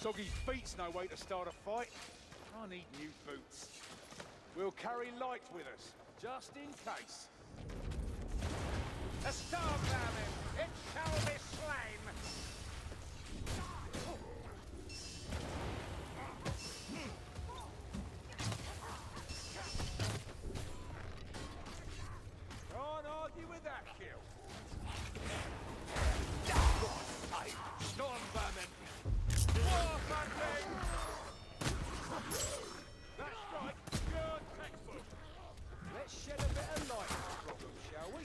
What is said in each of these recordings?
Soggy feet's no way to start a fight. I need new boots. We'll carry light with us, just in case. A storm vermin! It shall be slain! Can't argue with that kill. Storm vermin! War hunting! That's right, pure textbook. Let's shed a bit of light on the problem, shall we?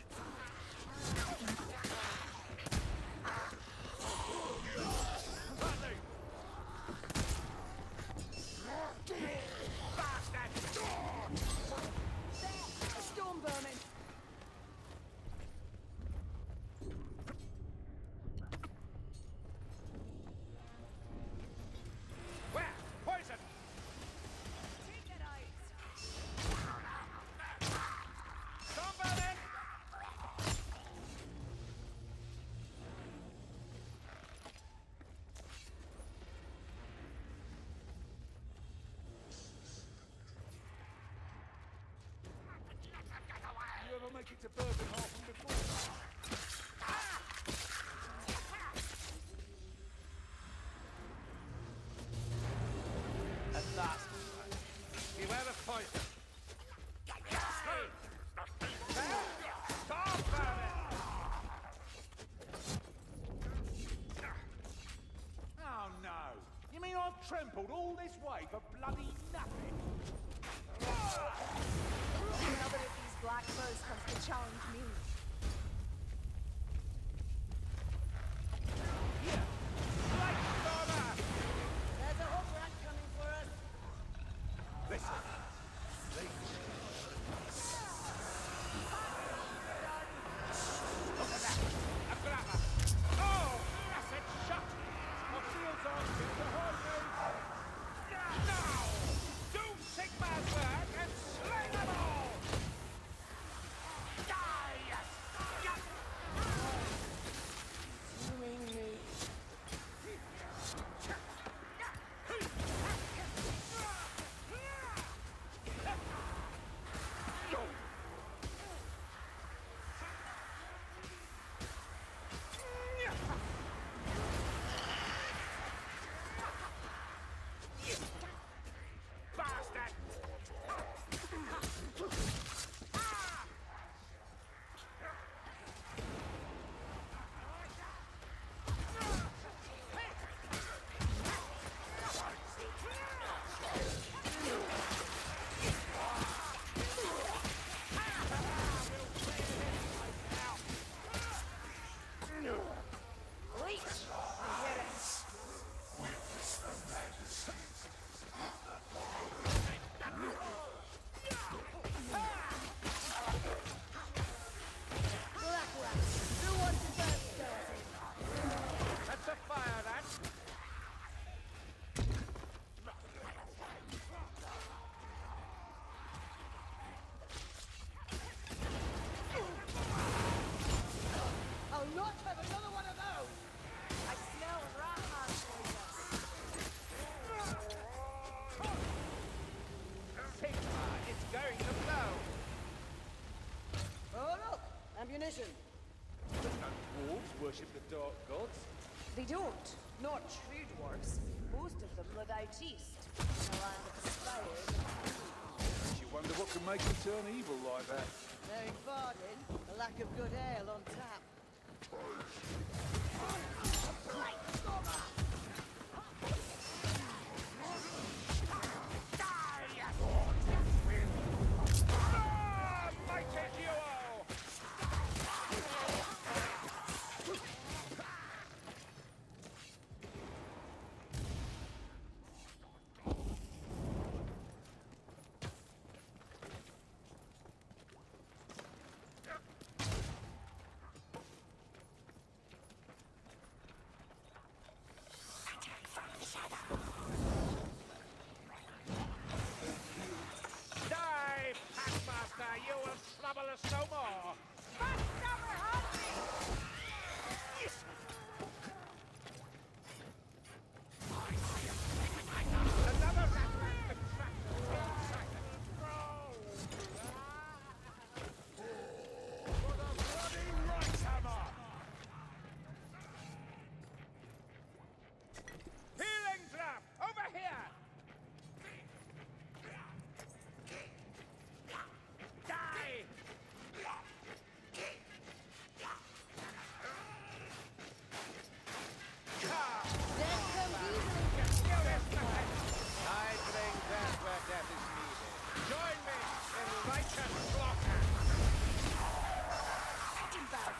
Bastard! A storm vermin! Where? Poison! Take it out! Storm vermin! You ever make it to Bergenhafen before? At last. Beware of poison. Storm vermin! Oh no! You mean I've trampled all this way for bloody nothing? Nobody of these black foes comes to challenge me. Here! Light stormer! There's a hook rat coming for us. Listen, Look at that! A grabber! Oh! Blessed shot! my shields aren't fit to hold me. Now! Do Sigmar's work and slay them all! Die! Doing me. Bastard! Leech! Get it. Black rat! Who wants to burn skeleton? That's a fire, that! I'll not have another one of those! I smell rat poison. Sigmar is going to blow! Oh look! Ammunition! No dwarves worship the dark gods. They don't. Not true dwarves. Most of them live out east. In the land of the spires. Makes you wonder what can make them turn evil like that. Knowing Varden, a lack of good ale on tap. Mighty duo! Die, Packmaster! You will trouble us no more!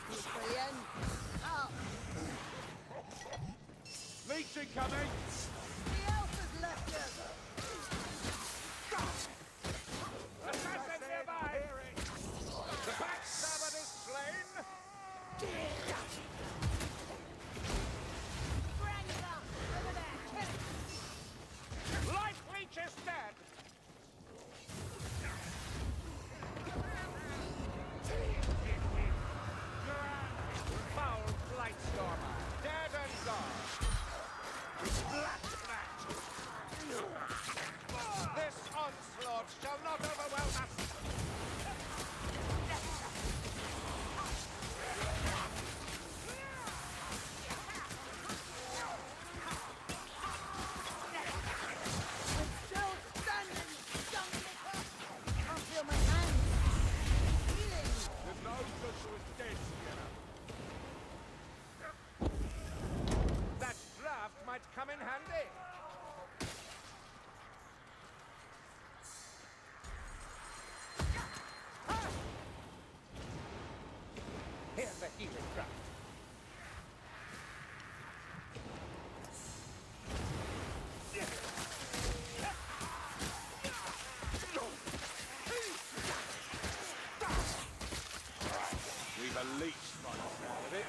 Julian. Oh, Leech incoming! the elf has left us. Assassin nearby! The backstabber is slain! Bring them! Over there! Light Leech is dead! Foul Blightstormer, dead and gone! This onslaught shall not overwhelm us! Still standing! Dominic! Can't feel my hands. Healing! There's no such as dead, Sienna. That draft might come in handy. Here's the healing draft. We've a leech by the sound of it.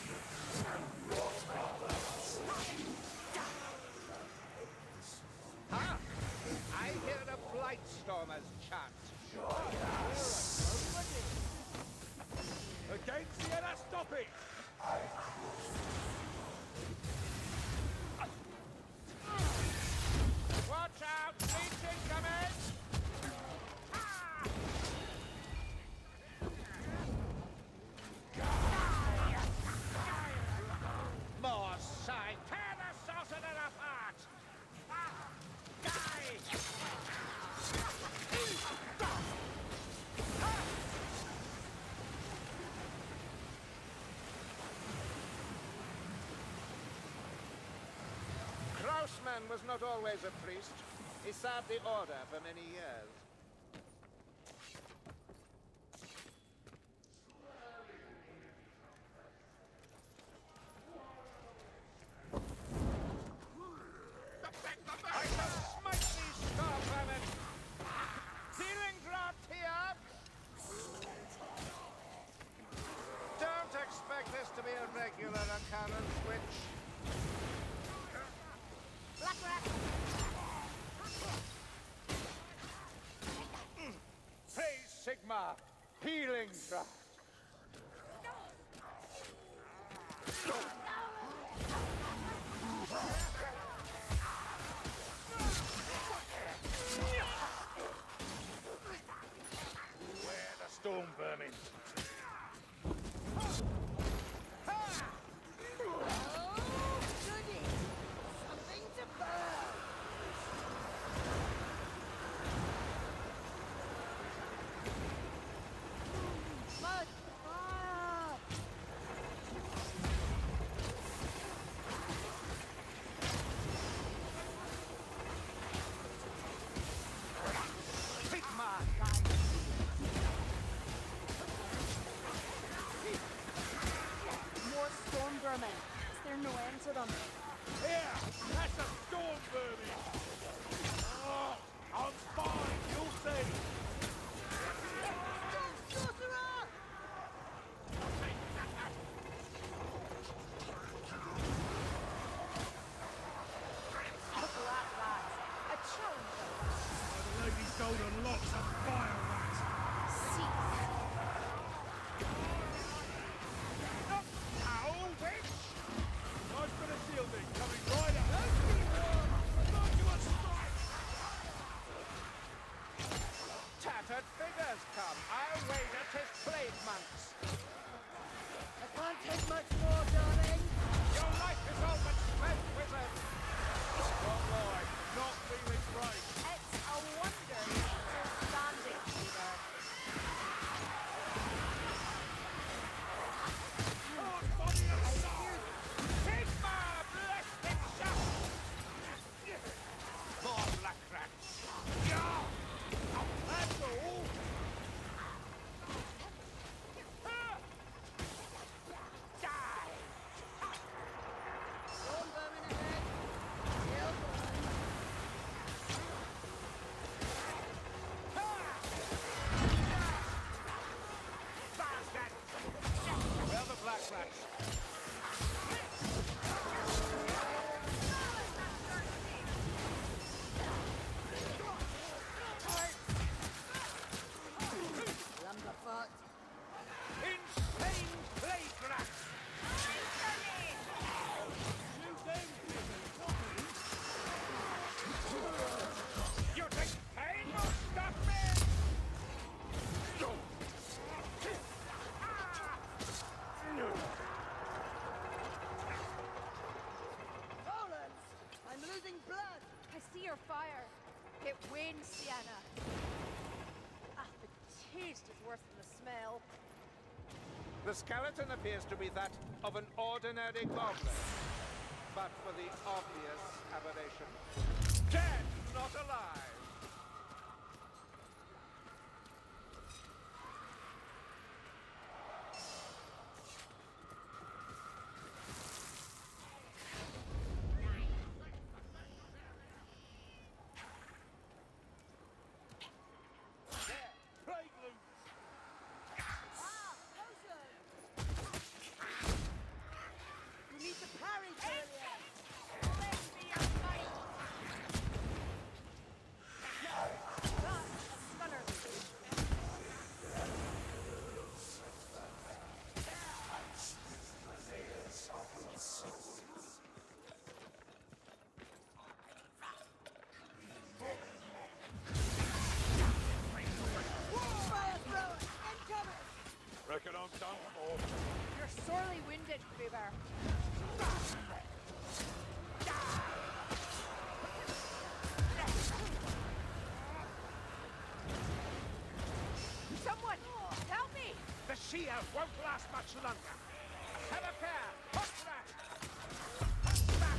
Ah! I hear a Blightstormer's chant. Again, Sienna, stop it! Watch out! Leech incoming! Ah! More side! Tear the sorcerer apart! Ah! Die! Krausman was not always a priest. He served the Order for many years. I shall smite these storm vermin! Healing draft here! Don't expect this to be a regular occurrence, witch. Black rat! Praise Sigma! Healing draft! Where the storm vermin? Oh, goody! Something to burn! Mud! Ah! Sigma! More storm vermin. Is there no end to them? Here! That's a storm vermin! Oh, I'm fine, you'll see! Sorcerer! Black rat. A challenger. The lady's golden locks a fire rat! Cease. Ow, witch! Nice bit of shielding coming right up! your fire. It wins, Sienna. Ah, the taste is worse than the smell. The skeleton appears to be that of an ordinary goblin, but for the obvious aberration. Dead, not alive! Reckon I'm done for. You're sorely winded, Kruber. Someone, help me! The she-elf won't last much longer. Have a care! Hook that! Hook back!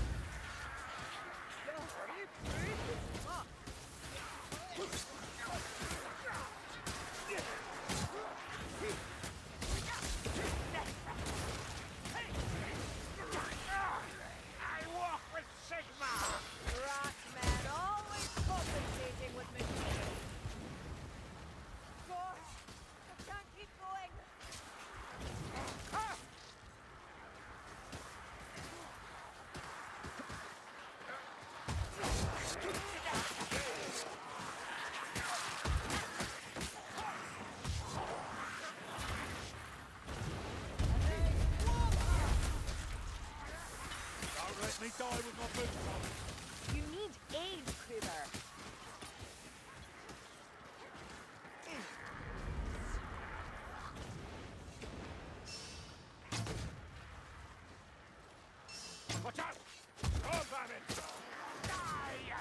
I walk with Sigma! Rat man, always compensating with machines. Gosh, I can't keep going. Ah! Don't let me die with my boots on. You need aid, Kruber. Watch out! Go, Babin! Die!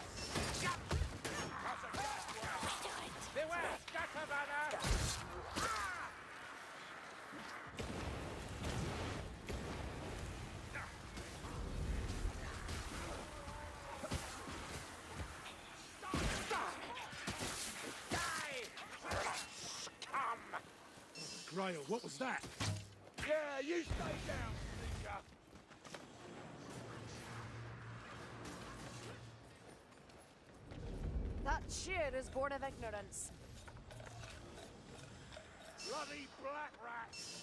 Beware! Scatterbanner! Grail, what was that? Yeah, you stay down, sneaker. That cheer is born of ignorance. Bloody black rats.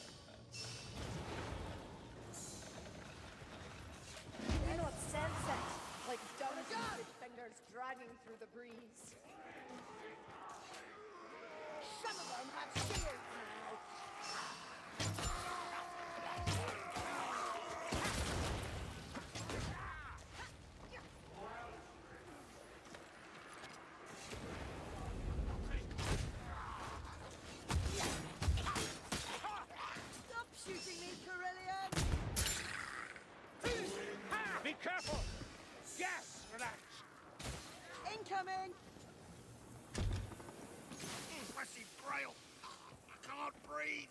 Do not sense it, like dumb-toothed fingers dragging through the breeze. Some of them have shields now. Stop shooting me, Carillion! Be careful! Gas! Relax! Incoming! Mercy, Grail! I can't breathe!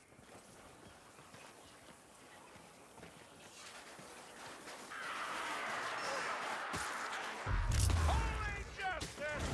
Holy justice!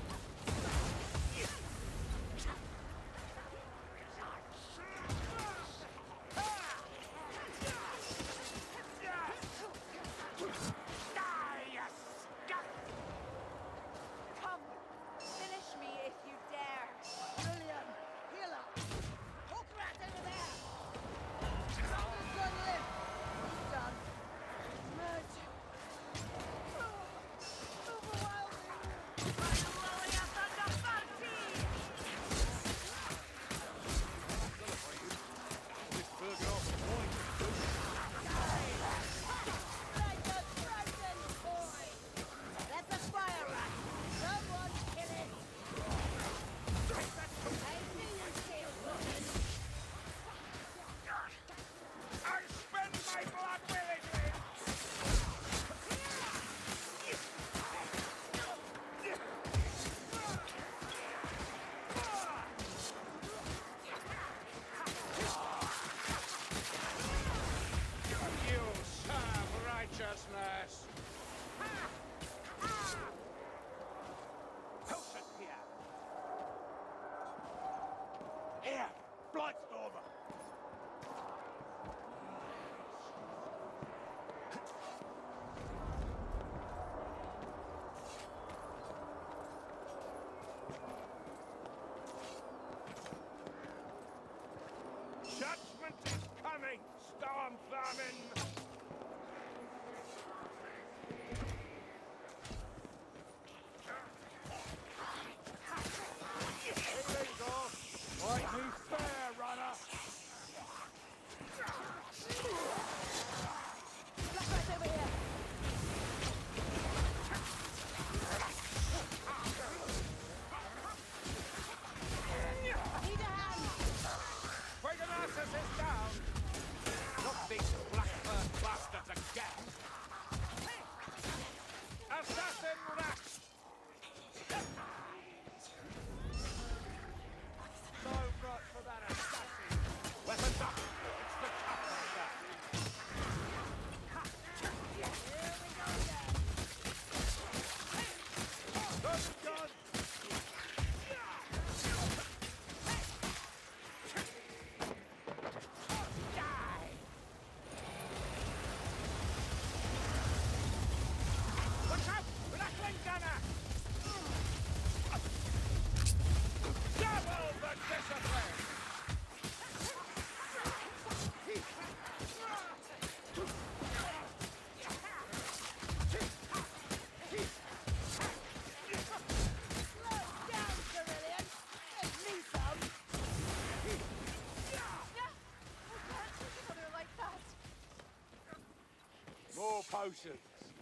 Come, finish me if you dare. Brilliant. Heal up. Hook rat storm vermin! Fight me fair, runner! Black Rat's over here! Need a hand! Poigonosus is down! Not these blackbird bastards again! Assassin rat! No right for that assassin! Weapons up! It's the Cupracer! Here we go again! Good gun! Die! Look out! Rattling gunner! Double the discipline! Slow down, Cerulean! Give me some! Yeah! I can't take another like that! More potions.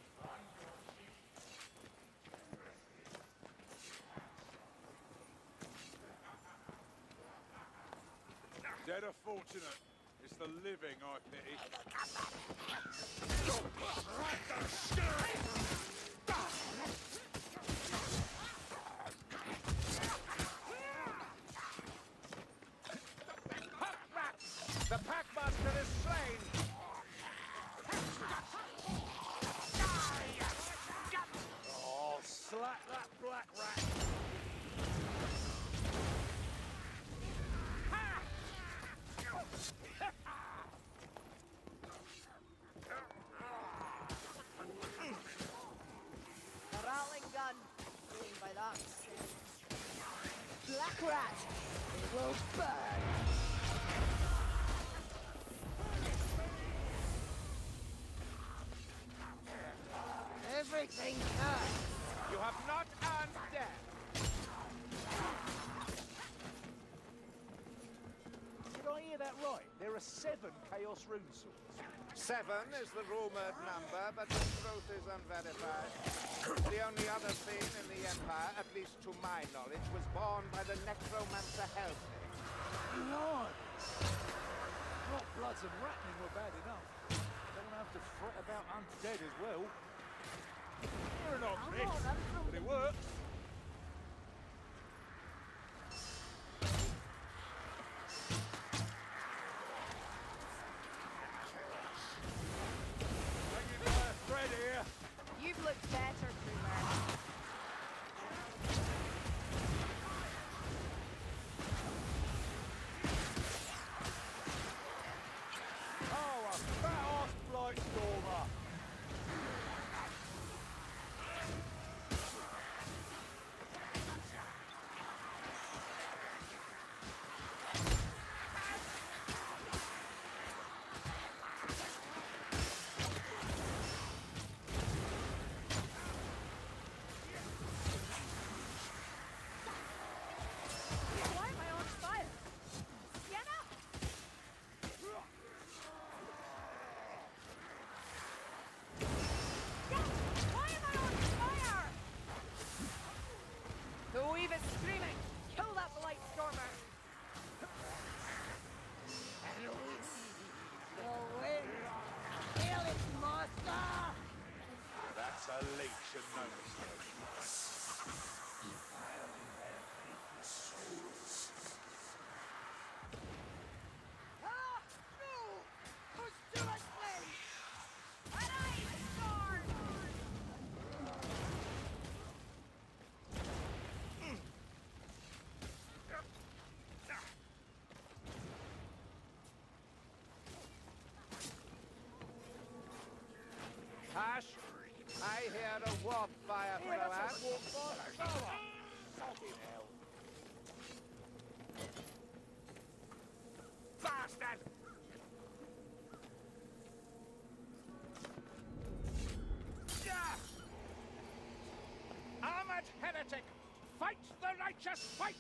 Dead are fortunate. It's the living I pity. The Packmaster is slain! Oh, slap that black rat. A rattling gun. Going by that. Black Rat! It will burn! Everything hurts! You have not earned death! Did I hear that right? There are 7 Chaos Rune swords. 7 is the rumored number, but the truth is unverified. The only other thing in the Empire, at least to my knowledge, was born by the necromancer Helping. Lord! Hot bloods and rattling were bad enough. Don't have to fret about undead as well. You're not Come mixed, on, I'm through. but it works. Hanging by a thread here. You've looked better, Krumer. Oh, a fat-ass Blightstormer. Why am I on fire? Sienna? Why am I on fire? The weave is screaming! Kill that Blightstormer! The wind! Kill its master! That's a leech and no mistake. Ah! No! Push to it, please! An ice storm! Hush! I hear a warp fire thrower. Bastard! righteous fight!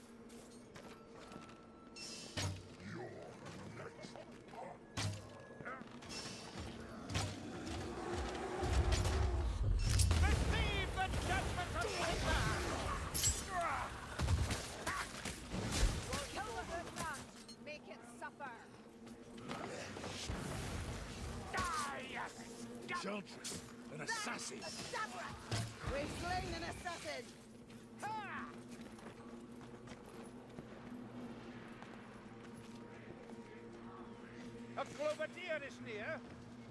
Receive the judgment of Caesar! Kill the hoodman! Make it suffer! Enchantress, an assassin. We've slain an assassin! A Clovertier is near.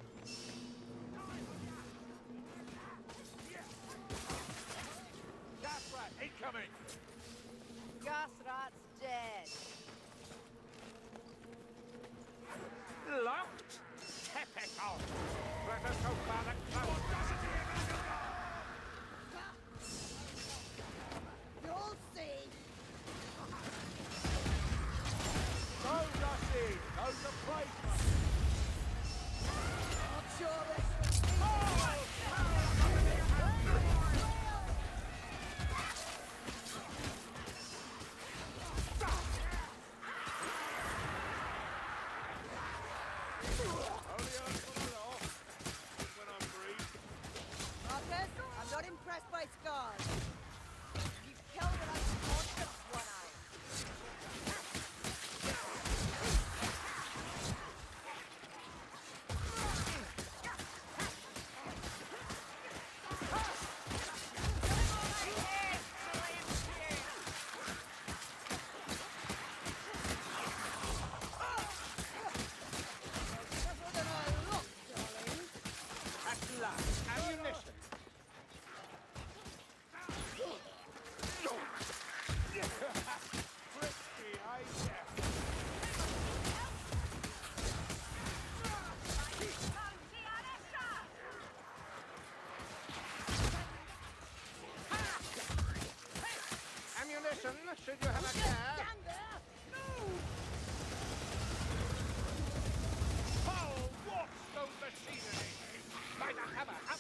Gas rat incoming. Gas rat's dead. Locked? Typical! Let us hope Father Cloud You'll see! Go, Rossi. Go to place. Not sure this will Marcus, I'm not impressed by scars. You've killed an unconscious one-eye. Tougher than I look, darling. at last. Ammunition. Frisky, eh? Ammunition, should you have a care. Stand there! Foul Warstone machinery! By the hammer, up!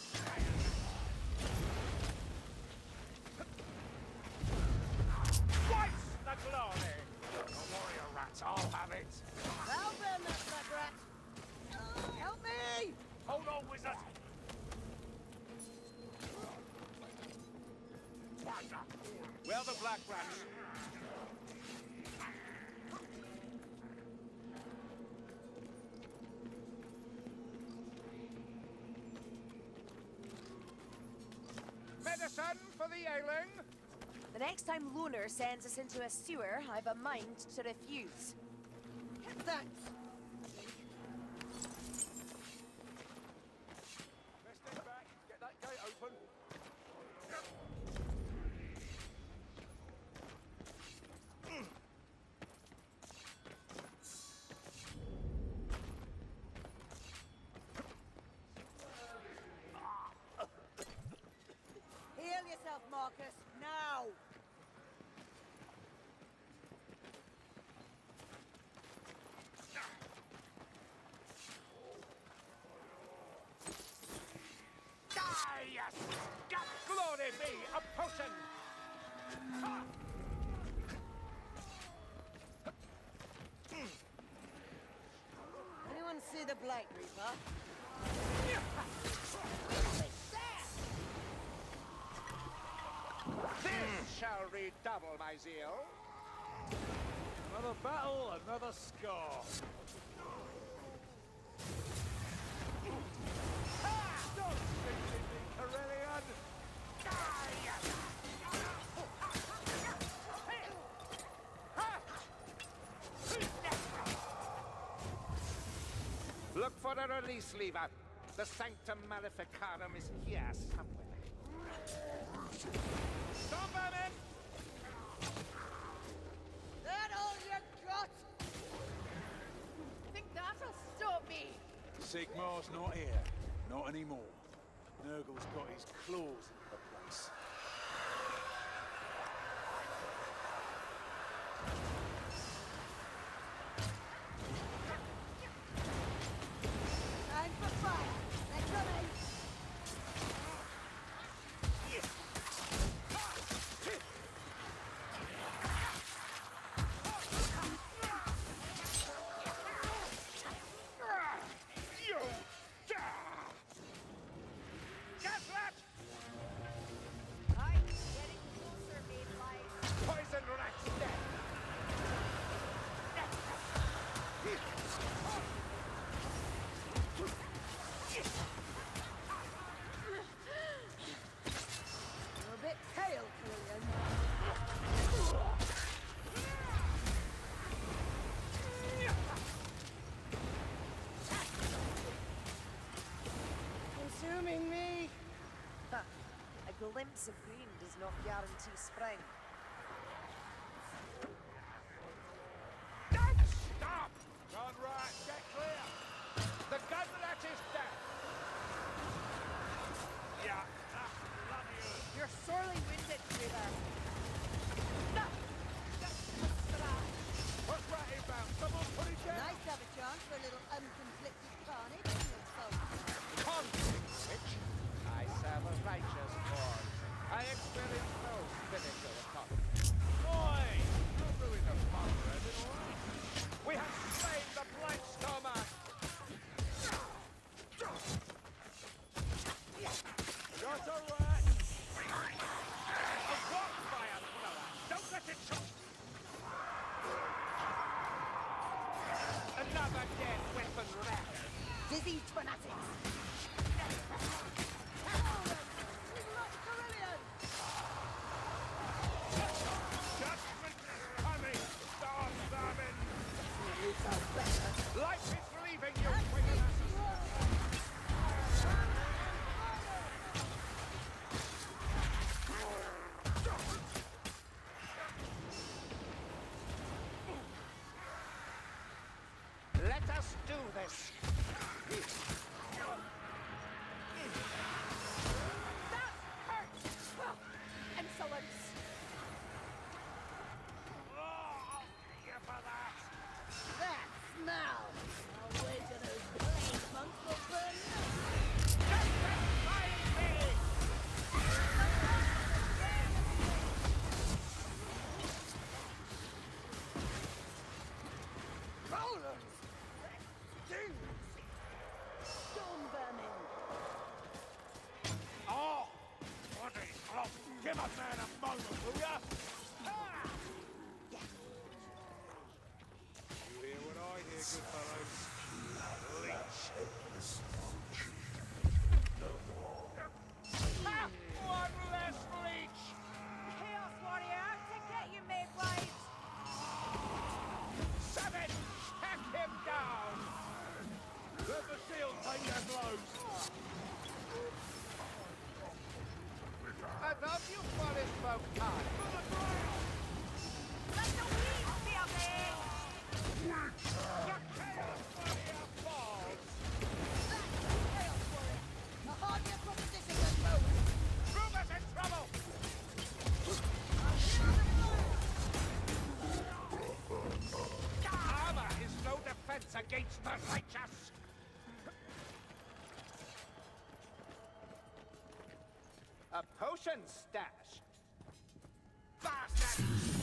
Twice the glory! Don't worry, rats. I'll have it. Well then, that black rat. Help me! Hold on, wizard. Well, the black rats. Medicine for the ailing. The next time Loner sends us into a sewer, I've a mind to refuse. Thanks. Let's step back. Get that gate open. Heal yourself, Marcus, now! Glory be, a potion! Anyone see the Blight Reaper? This shall redouble my zeal. Another battle, another scar. Stop shooting me, Corellian! Look for the release lever. The Sanctum Maleficarum is here somewhere. Stop, vermin! That all you got? Think that'll stop me? Sigmar's not here. Not anymore. Nurgle's got his claws in the place. Time for fire. They're coming. glimpse of green does not guarantee spring. Don't stop! Gone right, get clear! The gunlet is dead! Yeah, bloody good. You're sorely wounded, Craver. What's Ratty about? Someone put him down! Nice to have a chance for a little unconflicted carnage, isn't it, folks? Conflict, which I serve a righteous cause. I experience no spiritual autonomy. Oi! Don't ruin the fun, Revan, all right? We have slain the Blightstormer! Shot a rat! A wildfire thrower! Don't let it shoot! Another dead weapon rack! Diseased fanatics! We've lost Carillion! Judgment is coming! Star vermin! You sound better. Life is leaving you, wicked asses! Let us do this! That hurt! Well, insolence! Oh, here for that! That smell! I'll wager those plague monks will burn up. Justify me! Rollers! Storm vermin! Oh! Bloody clock! Give a man a moment, will ya? Ah! You hear what I hear, good fellows? Leech! Ha! One less leech! Chaos Warrior, to get you, Mayblade! Seven! Hack him down! Let the shield take their blows! Enough, you forest folk time! Let the weeds be a man! The Chaos Warrior falls! That's the Chaos Warrior! A hardier proposition than most! Rumour's in trouble! Armor is no defense against the righteous! A potion stash! Bastard!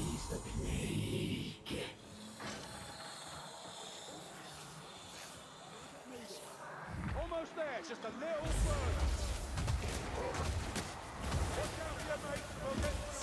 Almost there, just a little further. Watch out for your mates, Rocket.